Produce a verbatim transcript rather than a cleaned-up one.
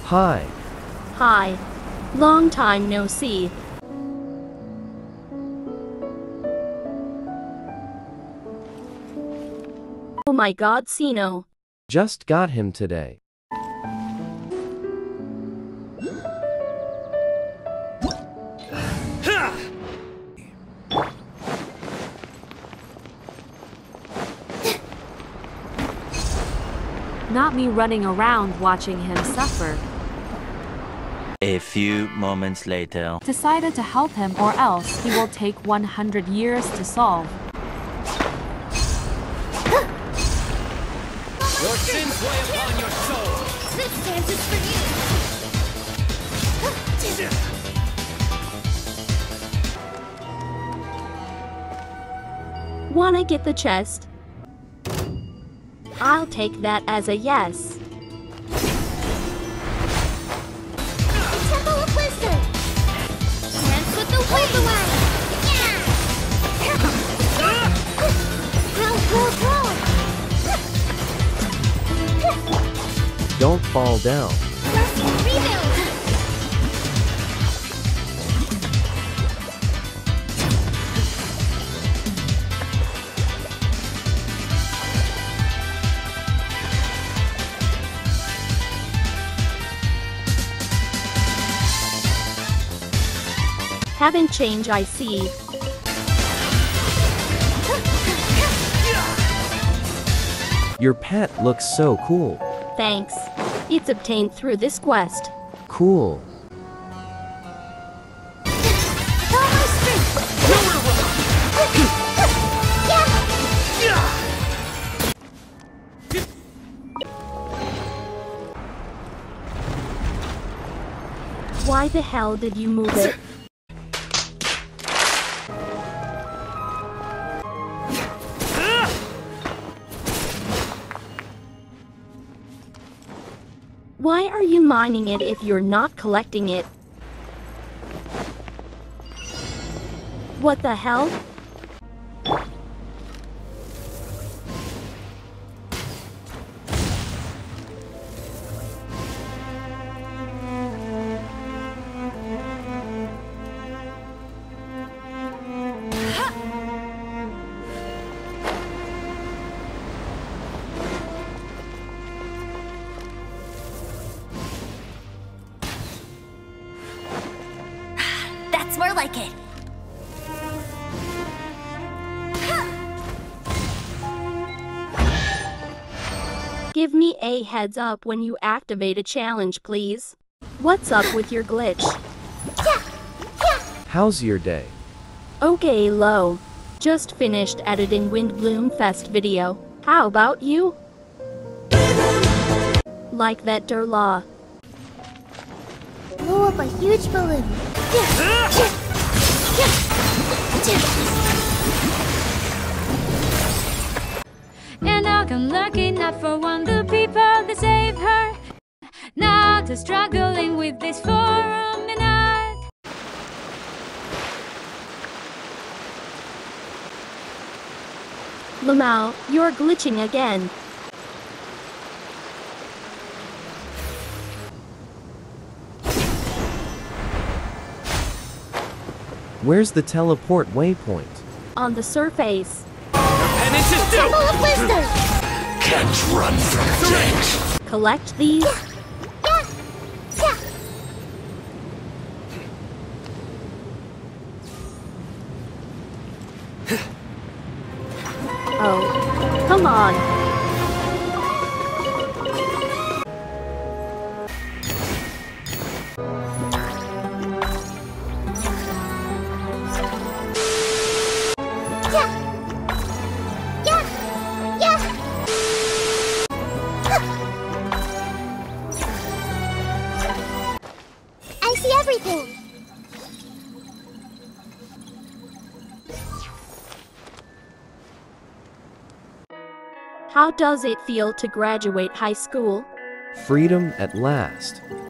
Hi. Hi. Long time no see. Oh my god, Sino. Just got him today. Not me running around watching him suffer. A few moments later. Decided to help him or else he will take one hundred years to solve. Your sins weigh upon your soul. This dance is for you. Wanna get the chest? I'll take that as a yes. Temple of Wisdom. Dance with the wind away. Yeah. Roll, roll, roll. Don't fall down. Let's rebuild. Haven't changed, I see. Your pet looks so cool. Thanks. It's obtained through this quest. Cool. Why the hell did you move it? Why are you mining it if you're not collecting it? What the hell? That's more like it. Give me a heads up when you activate a challenge, please. What's up with your glitch? How's your day? Okay, low. Just finished editing Windbloom Fest video. How about you? Like that Durlaw. Blow up a huge balloon. And I got lucky enough for one of the people that saved her. Now to struggling with this forum and art. Lamau, you're glitching again. Where's the teleport waypoint? On the surface. Penance is due. Temple of Wisdom. Can't run from it. Collect these. Oh, come on. I see everything. How does it feel to graduate high school? Freedom at last.